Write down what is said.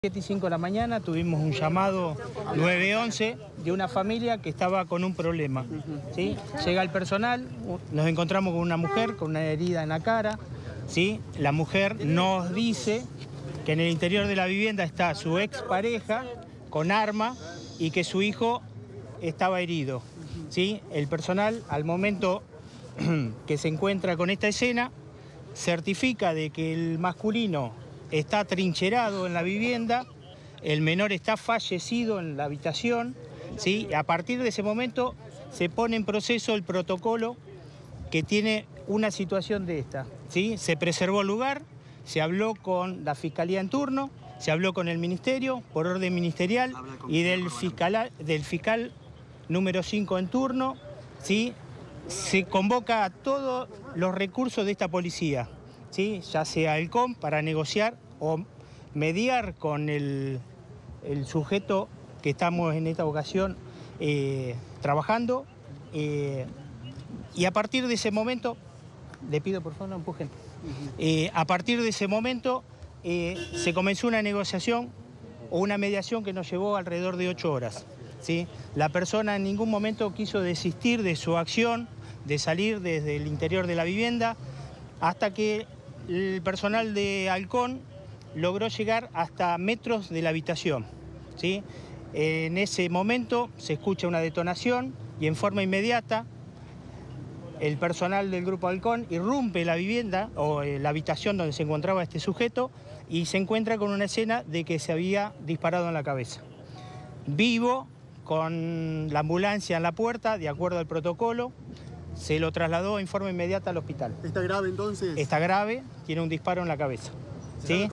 7:05 de la mañana tuvimos un llamado 911 de una familia que estaba con un problema. ¿Sí? Llega el personal, nos encontramos con una mujer con una herida en la cara. ¿Sí? La mujer nos dice que en el interior de la vivienda está su expareja con arma y que su hijo estaba herido. ¿Sí? El personal, al momento que se encuentra con esta escena, certifica de que el masculino está atrincherado en la vivienda, el menor está fallecido en la habitación, ¿sí? A partir de ese momento se pone en proceso el protocolo que tiene una situación de esta, ¿sí? Se preservó el lugar, se habló con la Fiscalía en turno, se habló con el Ministerio por orden ministerial y del fiscal número 5 en turno, ¿sí? Se convoca a todos los recursos de esta policía, ¿sí? Ya sea el COM para negociar o mediar con el sujeto que estamos en esta ocasión trabajando. Y a partir de ese momento, le pido por favor no empujen, a partir de ese momento se comenzó una negociación o una mediación que nos llevó alrededor de 8 horas. ¿Sí? La persona en ningún momento quiso desistir de su acción, de salir desde el interior de la vivienda, hasta que el personal de Halcón logró llegar hasta metros de la habitación. ¿Sí? En ese momento se escucha una detonación y en forma inmediata el personal del Grupo Halcón irrumpe la vivienda o la habitación donde se encontraba este sujeto y se encuentra con una escena de que se había disparado en la cabeza. Vivo, con la ambulancia en la puerta, de acuerdo al protocolo, se lo trasladó en forma inmediata al hospital. ¿Está grave entonces? Está grave, tiene un disparo en la cabeza. ¿Sí?